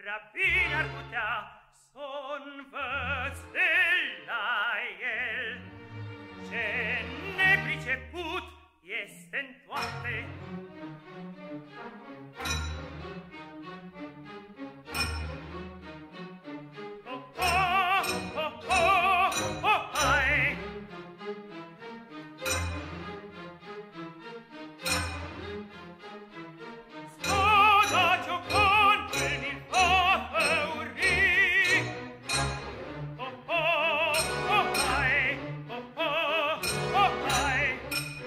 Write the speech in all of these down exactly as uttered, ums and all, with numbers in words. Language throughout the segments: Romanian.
prea bine ar putea să-o învăț de la el. Ce nepriceput este-n toate. Oh, oh, oh, oh, oh, hai! Scoda gioconul mi fa făuri. Oh, oh, oh, hai! Oh, oh, oh, hai!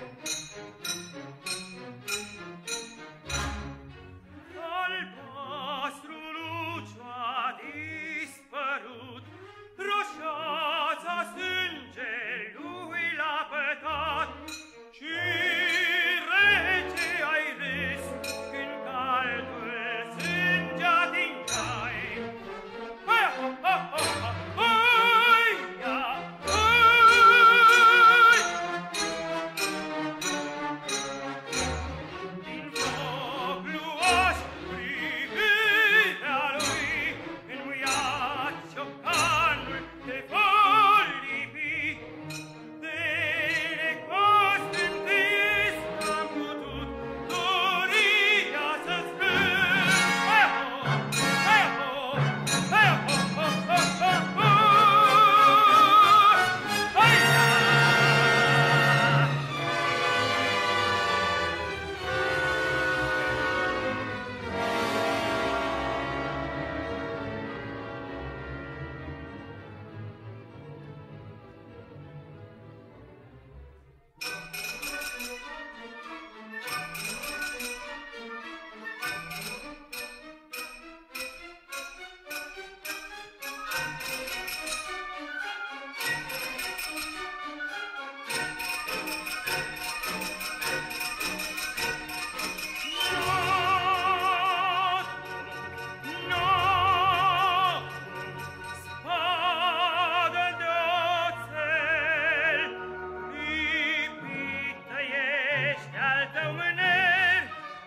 Albastru luciu a dispărut, roșața sângelui l-a pătat, și rece ai râs când caldul sânge atingeai. Hai, ha, ha, ha, hai, ia, hai! Din foc luaș privirea lui, înmuiat ciocanul te va lipi. De necost întâi am putut doria să-ți cânt. Hai, ho, hai, ho, hai, ho, ho, ho, ho, ho! Hai, ia! Spada de oțel, lipită ești al tău mâner.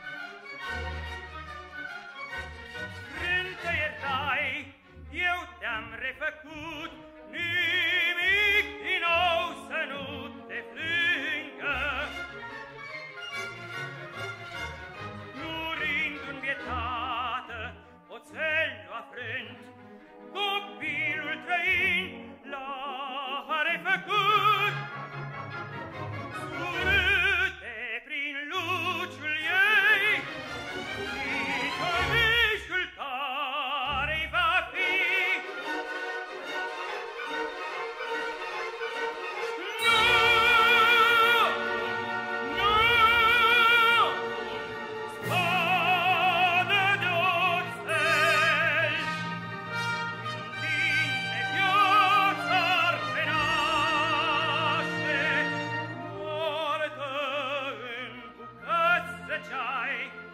Când te iertai, eu te-am refăcut, nimic din nou să nu te plângă. Murind învietată, oțelul afrânt, copilul trăind l-a refăcut. Surâte prin luciul ei, și cămișul tare-i va fi. Nu! Nu! Spadă de oțel, tine viața-r penașe, moartă în bucăți zăceai.